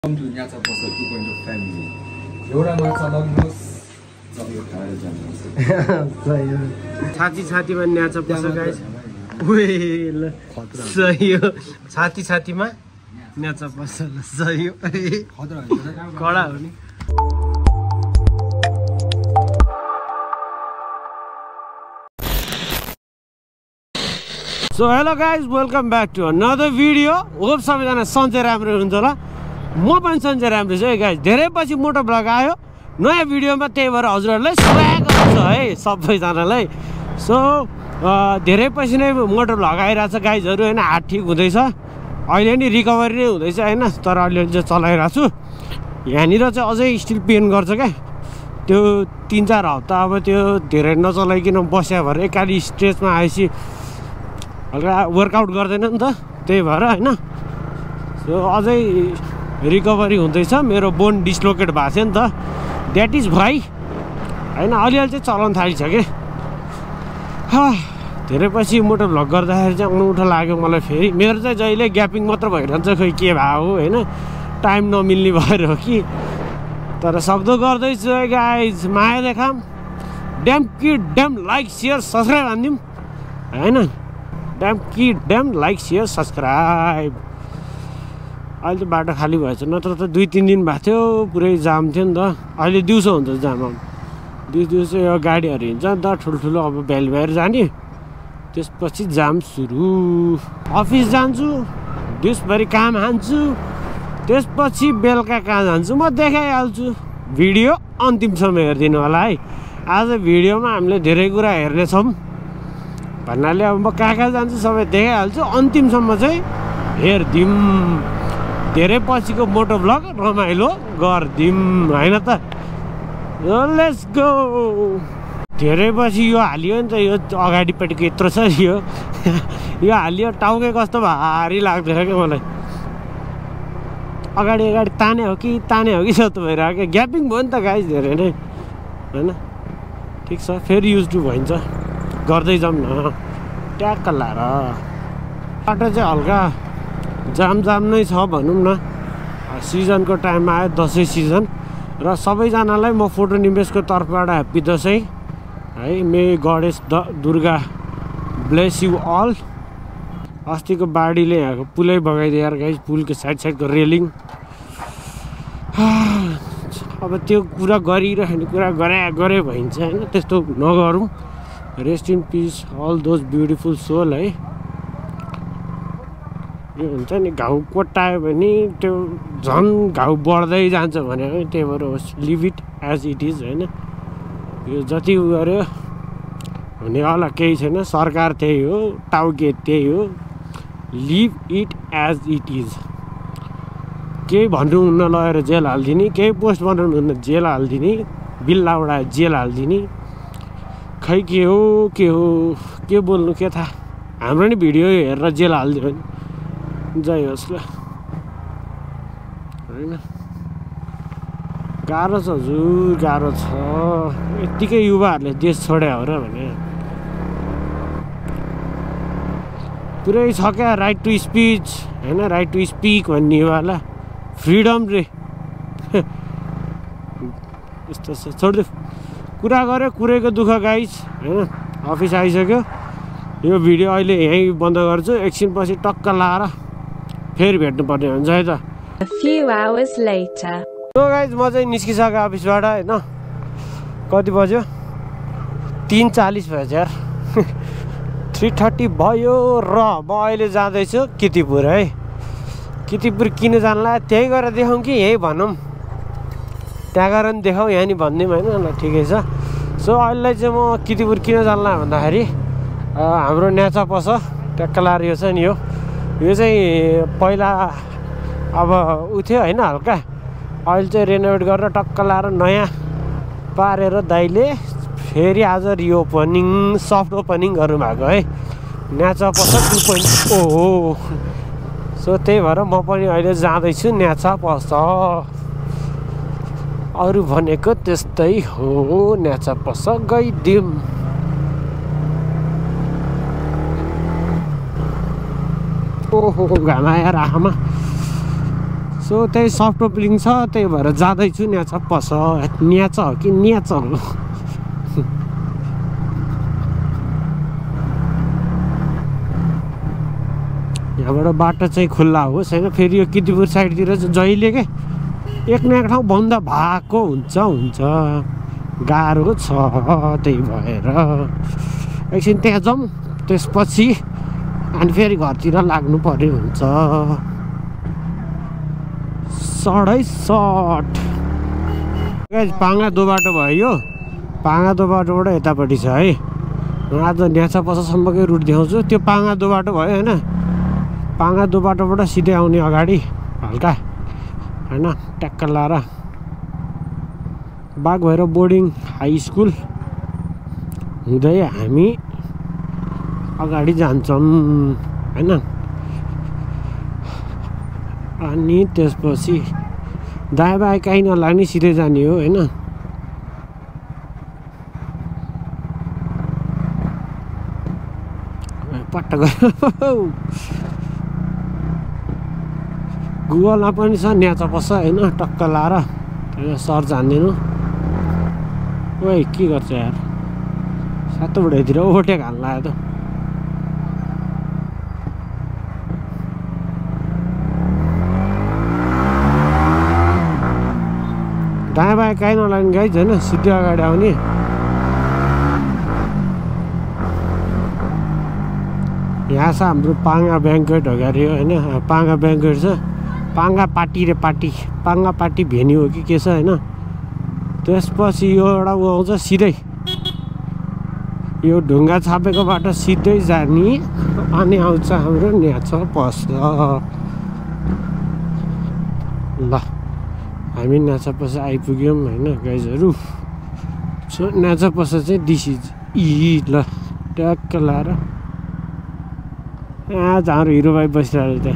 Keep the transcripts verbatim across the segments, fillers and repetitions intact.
Welcome to Nyatsa Pasa two point oh family. एउटा माछा लग्नुहोस् जबले खाएर जानुहोस् सही हो छाती छातीमा न्याचा पस गाइस ओए ल सही हो छाती छातीमा न्याचा पस सही हो कडा हो नि so hello guys welcome back to another video hope सबैजना सन्चै राम्रो हुनुहुन्छ होला म पनि सन्चै राम्रो छु है गाइस धेरै पछि मोटो ब्लग आयो नयाँ भिडियोमा त्यही भएर हजुरहरूलाई स्वागत छ है सबैजनालाई सो धेरै पछि नै मोटो ब्लग आइरहेछ गाइजहरू होइन हात ठिक हुँदैछ अहिले नि रिकभरी नै हुँदैछ होइन तर अहिले चाहिँ चलाइरहेको छु यहाँनिर चाहिँ अझै स्टिल पेन गर्छ क्या त्यो तिन चार हप्ता अब त्यो धेरै नचलाइकन बस्या भएर एकाली स्ट्रेचमा आएपछि हल्का वर्कआउट गर्दैन नि त त्यही भएर होइन सो अझै रिकभरी हुँदैछ मेरो बोन डिस्लोकेट भएको थियो नि त द्याट इज भाइ होइन अलिअलि चाहिँ चलाउनु थालिसकेँ धेरै पछि मोटो भ्लग गर्दाखेरि चाहिँ अनौठो लाग्यो मलाई फेरि मेरो चाहिँ जहिले ग्यापिङ मात्र भइरहन्छ खोइ के भयो होइन टाइम नमिल्ने भएर हो कि तर सक्दो गर्दैछु है गाइज माया देखाम ड्याम कि ड्याम लाइक सेयर सब्सक्राइब हानिदिउँ होइन ड्याम कि ड्याम लाइक सेयर सब्सक्राइब अहिले त बाटो खाली भएछ नत्र त दुई तिन दिन भएको थियो पुरै जाम थियो नि त अहिले दिउँसो हुन्छ जाम दिउँसो दिउँसो यो गाडीहरू हिँड्छ नि त ठुल्ठुलो अब भ्याली भएर जाने त्यसपछि जाम सुरु अफिस जान्छु दिउँसभरि काम हान्छु त्यसपछि बेलुका कहाँ जान्छु म देखाइहाल्छु भिडियो अन्तिमसम्म हेरिदिनु होला है आज भिडियोमा हामीले धेरै कुरा हेर्नेछौँ भन्नाले अब म कहाँ कहाँ जान्छु सबै देखाइहाल्छु अन्तिमसम्म चाहिँ हेरिदिउँ धेरै पछिको मोटो ब्लग रमाइलो गरिदिउँ होइन त लेट्स गो धेरै पछि यो हालियो नि त यो अगाडिपट्टिको यत्रो छ यो यो हालियो टाउकै कस्तो भारी लाग्दैन क्या मलाई अगाडि अगाडि ताने हो कि ताने हो कि जस्तो भइरहेको क्या ग्यापिङ भयो नि त गाइस धेरै नै होइन ठिक छ फेरि युज टु भइन्छ गर्दै जाऊँ न ट्याक्क लाएर बाटो चाहिँ हल्का जाम जाम नै छ भनौँ न सिजनको टाइममा आयो दसैँ सिजन र सबैजनालाई म फोटो निवेशको तर्फबाट ह्याप्पी दसैँ है may Ganesh the Durga bless you all अस्तिको बाढीले यहाँको पुलै बगाइदियो यार गाइस पुलको साइड साइडको रेलिङ अब त्यो कुरा गरिरहने कुरा गरे गरे भइन्छ होइन त्यस्तो नगरौँ rest in peace all those beautiful soul है यो हुन्छ नि घाउ कोट्टायो भने त्यो झन् घाउ बढ्दै जान्छ भने त्यही भएर होस् leave it as it is होइन यो जति उ गऱ्यो हुनेवाला केही छैन सरकार त्यही हो टाउके त्यही हो leave it as it is केही भन्नुहुन्न लगेर जेल हालिदिने केही पोस्ट बनाउनुहुन्न जेल हालिदिने बिल्ला उडाएर जेल हालिदिने खै के हो के हो के बोल्नु के थाहा हाम्रो नि भिडियो हेरेर जेल हालिदियो भने जय होस् ल होइन गाह्रो छ हजुर गाह्रो छ यत्तिकै युवाहरूले देश छोड्या हो र भने पुरै छ क्या राइट टु स्पिच होइन राइट टु स्पिक भन्नेवाला फ्रिडम रे यस्तो छ छोडिदियो कुरा गऱ्यो कुरैको दुःख गाइस होइन अफिस आइसक्यो यो भिडियो अहिले यहीँ बन्द गर्छु एकछिन पछि टक्क लाएर फेरि भेट्नुपर्ने हुन्छ है त A few hours later. So guys म चाहिँ निस्किसकेँ अफिसबाट होइन कति बज्यो तिन चालिस भएछ यार थ्री थर्टी भयो र म अहिले जाँदैछु किर्तिपुर है किर्तिपुर किन जानला त्यहीँ गएर देखाउँ कि यहीँ भनौँ त्यहाँ गएर पनि देखाउँ यहाँ नि भनिदिउँ होइन ल ठिकै छ सो अहिले चाहिँ म किर्तिपुर किन जानला भन्दाखेरि हाम्रो न्याचा पस ट्याक्क लाएर यो छ नि यो यो चाहिँ पहिला अब उ थियो होइन हल्का अहिले चाहिँ रेनोभेट गरेर टक्क लाएर नयाँ पारेर दाइले फेरि आज रिओपनिङ सफ्ट ओपनिङ गर्नुभएको है न्याचा पस टु पोइन्ट ओ हो सो त्यही भएर म पनि अहिले जाँदैछु न्याचा पस अरू भनेको त्यस्तै हो न्याचा पस गइदिउँ ओहो घाम आएर आमा सो त्यही सफ्ट ओपनिङ छ, त्यही भएर जाँदैछु। न्याच पस न्याच हो कि न्याच हो। यहाँबाट बाटो चाहिँ खुल्ला होस् होइन। फेरि यो किर्तिपुर साइडतिर चाहिँ जहिले के एक न एक ठाउँ बन्द भएको हुन्छ हुन्छ गाह्रो छ। त्यही भएर एकछिन त्यहाँ जाउँ, त्यसपछि अनि फेरि घरतिर लाग्नु पर्यो हुन्छ। सडै सट पाङ्गा दो बाटो भयो। पाङ्गा दो बाटोबाट यतापट्टि छ है। आज न्याचा पसम्मकै रुट देखाउँछु। त्यो पाङ्गा दो बाटो भयो होइन। पाङ्गा दो बाटोबाट सिधै आउने अगाडि हल्का होइन ट्याक्क लाएर बागभैरव बोर्डिङ हाई स्कुल हुँदै हामी अगाडि जान्छौँ होइन। अनि त्यसपछि दायाँ बायाँ काहीँ नलाग्ने सिधै जाने हो होइन। पट्ट गयो। गुगलमा पनि छ न्याचा पस होइन। टक्क लाएर सर्च हान्दिनु। ओइ के गर्छ यार, सातो बुढाइतिर ओभरटेक हाल्न लाग्यो त। दायाँ बायाँ काहीँ नलाग्ने गाइज होइन, सिधै अगाडि आउने। यहाँ छ हाम्रो पाङ्गा ब्याङ्केट अगाडि होइन। पाङ्गा ब्याङ्केट छ। पाङ्गा पार्टी रे पार्टी पाङ्गा पार्टी भेन्यू हो कि के छ होइन। त्यसपछि यो एउटा ऊ आउँछ सिधै, यो ढुङ्गा छापेको बाटो सिधै जाने अनि आउँछ हाम्रो न्याचा पस। ल हामी न्याचा पस आइपुग्यौँ होइन गाइजहरू। सो न्याचा पस चाहिँ दिस इज इ ल ट्याक्क लाएर आज हाम्रो हिरो भाइ बसिरहेको त्यहाँ।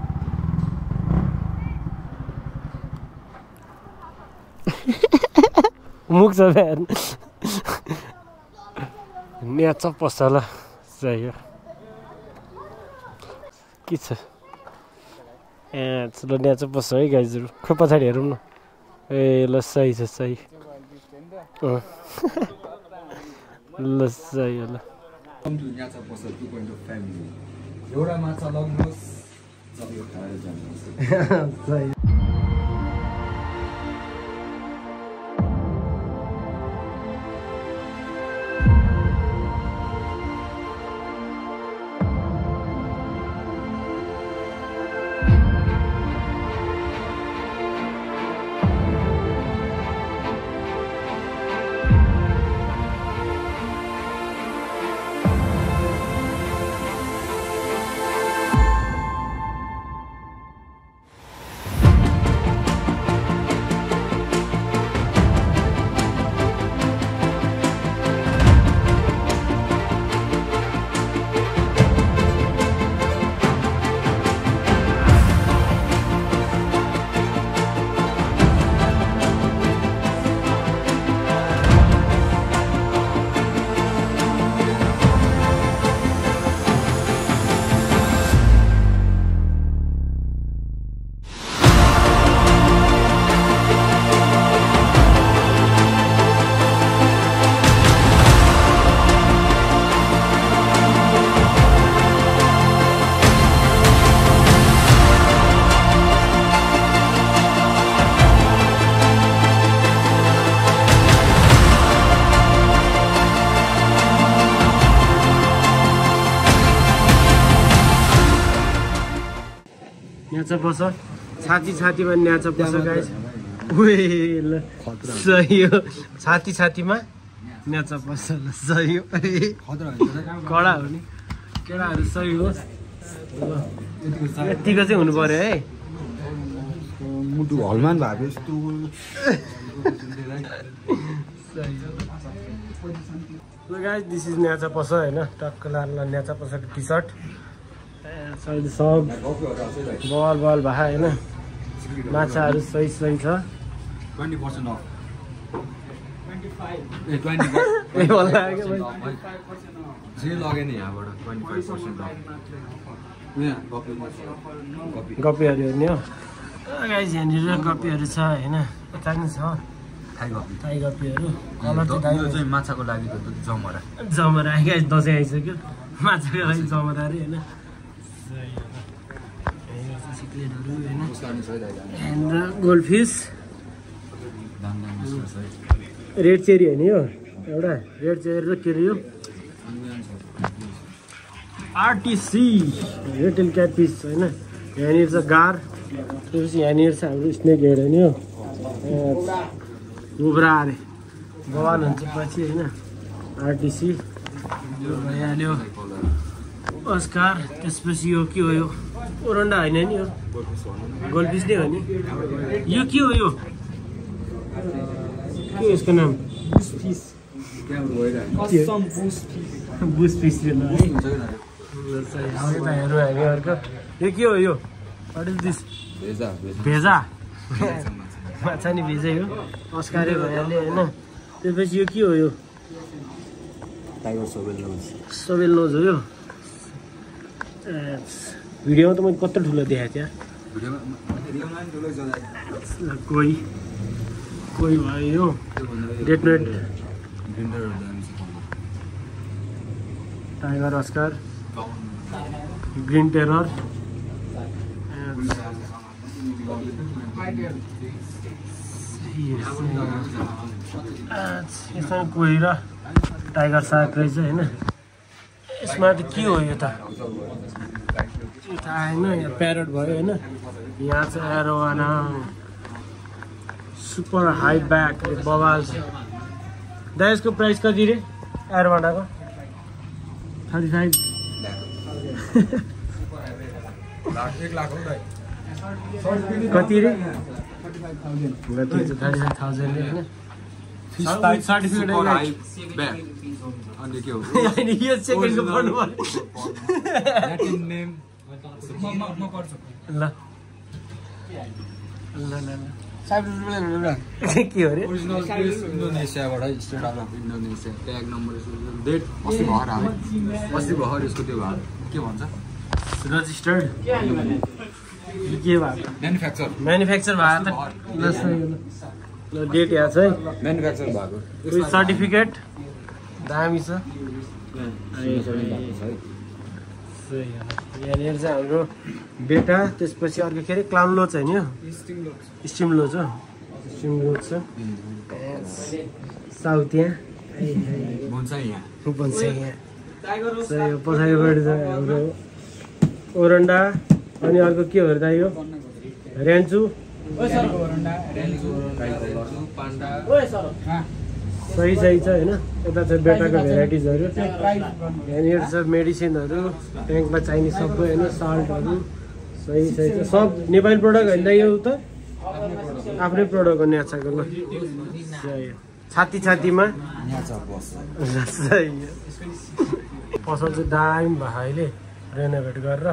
मुख छ बिहान न्याचा पसल चाहियो के छ। ए चलो न्याचा पस है गाइजहरू। खोइ पछाडि हेरौँ न। ए ल सही छ सही। ल सही हो ल। न्याचा पसल टु पोइन्ट अफ फ्यामिली। एउटा माछा लग्नुहोस्, जब यो खाएर जानुहोस्। न्याचा पस छाती छातीमा न्याचा पस गाइस। उही ल सही हो। छाती छातीमा न्याचा पस ल सही हो। कडा हो नि केटाहरू सही हो। यतिको चाहिँ हुनु पर्यो है। मुटु हलमान भएको यस्तो गाइस दिस इज न्याचा पस होइन। टक्क लाल न्याचा पसको टी सर्ट सब बल बल भए होइन। माछाहरू सही सही छ। ट्वेन्टी पर्सेन्ट अफ जे लगे नि यहाँबाट ट्वेन्टी फाइभ पर्सेन्ट अफ। गप्पीहरू हेर्ने हो। गाइस यहाँनिर गप्पीहरू छ होइन यता नि छ थाई गप्पी थाई गप्पीहरू कलर चाहिँ चाहिँ माछाको लागि त जमरा जमरा गाइस दसैँ आइसक्यो माछाको लागि जमरा अरे होइन सिक्लेटहरू होइन गोल्ड फिस रेड चेरी होइन यो एउटा रेड चेरी र के अरे यो आरटिसी रिटेल क्याटफिस होइन यहाँनिर छ गार त्यसपछि यहाँनिर छ हाम्रो स्नेक हेड होइन यो उब्रा अरे बवाल हुन्छ पछि होइन आरटिसी यो भइहाल्यो अस्कार त्यसपछि यो के हो यो ओरन्डा होइन नि यो गोल्डफिस नै हो नि यो के हो यो के हो यसको नाम बुस फिस है यताहरू हामी अर्को यो के हो यो वाट इज दिस भेजा माछा नि भेजै हो अस्कारै भइहाल्यो होइन त्यसपछि यो के हो यो tiger shovel nose shovel nose हो यो भिडियोमा त मैले कत्रो ठुलो देखाएको थिएँ कोही कोही भयो यो date night tiger oscar green terror यसमा कोही र टाइगर सार्क रहेछ होइन यसमा त के हो यो त यो त आएन यहाँ प्यारोट भयो होइन यहाँ चाहिँ एरोवाना सुपर हाई ब्याक बवाल छ दा यसको प्राइस कति रे एरोवानाको थर्टी फाइभ कति रे थर्टी फाइभ थाउजन्ड होइन सर्टिफिकेट अनि के हो यो सेकेन्डको पढ्नु ल ल ल के हो रे इन्डोनेसियाबाट state out of Indonesia tag number date अस्ति भएर आयो अस्ति भएर यसको त्यो भयो के भन्छ रजिस्टर्ड के भएको म्यानुफ्याक्चर म्यानुफ्याक्चर भएको त डेट यहाँ छ है म्यानुफ्याक्चर भएको सर्टिफिकेट दामी छ यहाँनिर चाहिँ हाम्रो बेटा त्यसपछि अर्को के अरे क्लाउन लोच होइन यो स्टिम लोच हो स्टिम लोच छ साउथ यहाँ भन्छ यहाँ भन्छ यहाँ पछाडिपट्टि छ हाम्रो ओरन्डा अनि अर्को के हो त यो ऱ्यान्चु सही सही छ होइन यता छ बेटाको भेराइटिजहरू यहाँनिर छ मेडिसिनहरू ट्याङ्कमा चाहिने सबै होइन साल्टहरू सही सही छ सब नेपाली प्रडक्ट होइन यो त आफ्नै प्रडक्ट हो न्याचाको ल छाती छातीमा पसल चाहिँ दामी भयो अहिले रेनोभेट गरेर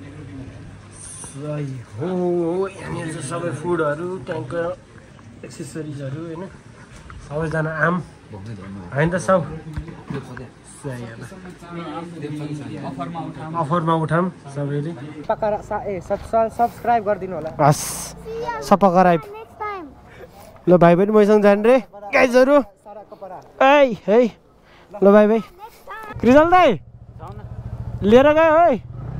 सही हो यहाँनिर चाहिँ सबै फुडहरू ट्याङ्कको एक्सेसरिजहरू होइन सबैजना आम होइन त सब अफरमा उठाम सबैले सब्सक्राइब गरिदिनु होला हस् सब्सक्राइब ल भाइ पनि मैसँग जाने रे गाइजहरू ए है ल भाइ भाइ क्रिजल दाइ लिएर गयो है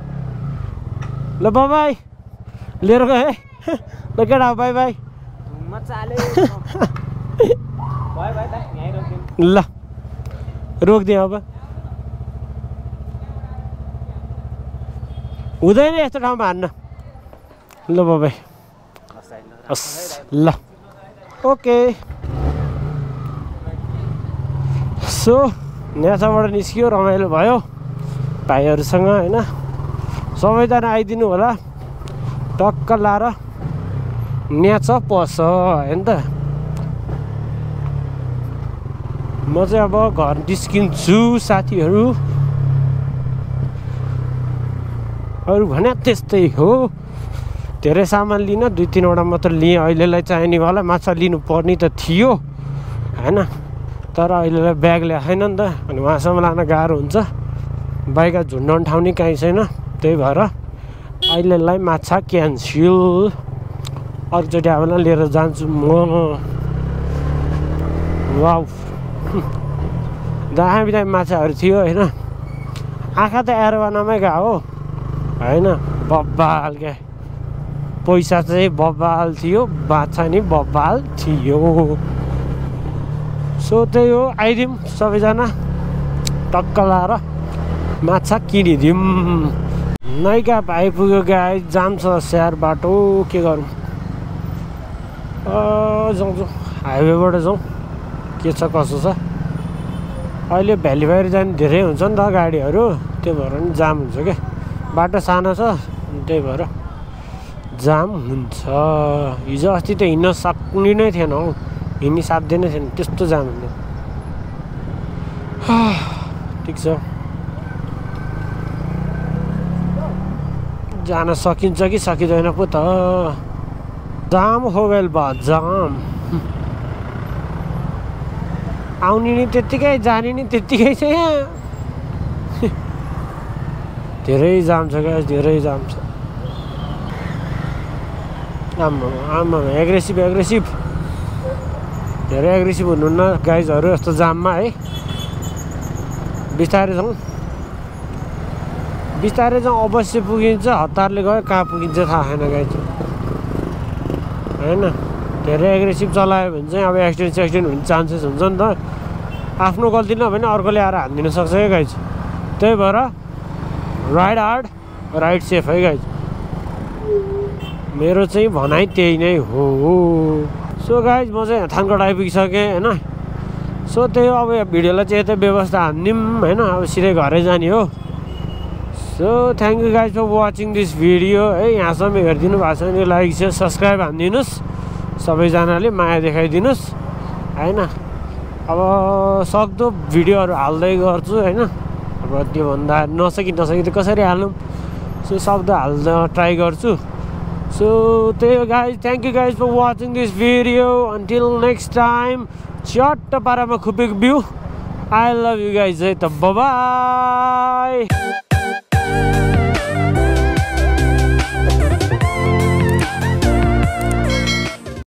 ल बाई लिएर गयो है ल केटा बाई बाई ल रोकिदिएँ अब हुँदैन यस्तो ठाउँमा हान्न ल बाई हस् ल ओके सो न्यासाबाट निस्कियो रमाइलो भयो भाइहरूसँग होइन सबैजना आइदिनु होला टक्क लाएर न्याच पस होइन त म चाहिँ अब घर निस्किन्छु साथीहरू अरू भने त्यस्तै हो धेरै सामान लिन दुई तिनवटा मात्र लिएँ अहिलेलाई चाहिनेवाला माछा लिनु पर्ने त थियो होइन तर अहिलेलाई ब्याग ल्याएको छैन नि त अनि उहाँसम्म लान गाह्रो हुन्छ बाइक झुन्डाउने ठाउँ नै कहीँ छैन त्यही भएर अहिलेलाई माछा क्यान्सल अर्कोचोटि आफूलाई लिएर जान्छु म। वाउ दामी दामी माछाहरू थियो होइन। आँखा त एरोवानामै गएको हो होइन। बब्बाल क्या पैसा चाहिँ बब्बाल थियो, माछा नि बब्बाल थियो। सो त्यही हो, आइदिउँ सबैजना टक्क लाएर माछा किनिदिउँ। नैका आइपुग्यो गाई, जाम छ स्याहार बाटो, के गरौँ। जाउँ जाउँ हाइवेबाट जाउँ, के छ कसो छ। अहिले भ्याली बाहिर जाने धेरै हुन्छ नि त गाडीहरू, त्यो भएर नि जाम हुन्छ क्या। बाटो सानो छ त्यही भएर जाम हुन्छ। हिजो अस्ति त हिँड्न सक्ने नै थिएन हौ, हिँड्नु सक्दैन थिएन, त्यस्तो जाम हुन्थ्यो। ठिक छ, जान सकिन्छ कि सकिँदैन पो त। जाम हो गइल बा जाम। आउने नि त्यत्तिकै, जाने नि त्यत्तिकै छ यहाँ। धेरै जाम छ क्या, धेरै जाम छ। आम्मा आम्मा एग्रेसिभ एग्रेसिभ धेरै एग्रेसिभ हुनुहुन्न गाइजहरू यस्तो जाममा है। बिस्तारै जाउँ बिस्तारै जाउँ, अवश्य पुगिन्छ। हतारले गयो कहाँ पुगिन्छ थाहा छैन गाइज होइन। धेरै एग्रेसिभ चलायो भने चाहिँ अब एक्सिडेन्ट सेक्सिडेन्ट हुने चान्सेस हुन्छ नि त। आफ्नो गल्ती नभए पनि अर्कोले आएर हानिदिन सक्छ क्या गाइज। त्यही भएर राइड हार्ड राइड सेफ है गाइज। मेरो चाहिँ भनाइ त्यही नै हो। सो गाइज म चाहिँ थानकोट आइपुगिसकेँ होइन। सो त्यही हो, अब यो भिडियोलाई चाहिँ यतै व्यवस्था हानिदिउँ होइन। अब सिधै घरै जाने हो। So thank you guys for watching this video है। यहाँसम्म हेरिदिनु भएको छ भने लाइक सेयर सब्सक्राइब हानिदिनुहोस्। सबैजनाले माया देखाइदिनुहोस् होइन। अब सक्दो भिडियोहरू हाल्दै गर्छु होइन। अब त्योभन्दा नसकी नसकी त कसरी हाल्नु, सो सक्दो हाल्न ट्राई गर्छु। सो त्यही हो guys, thank you guys for watching this video. Until next time, चट्ट पारामा खुपेको बिउ। आई लभ यु गाइज है त, बाइ।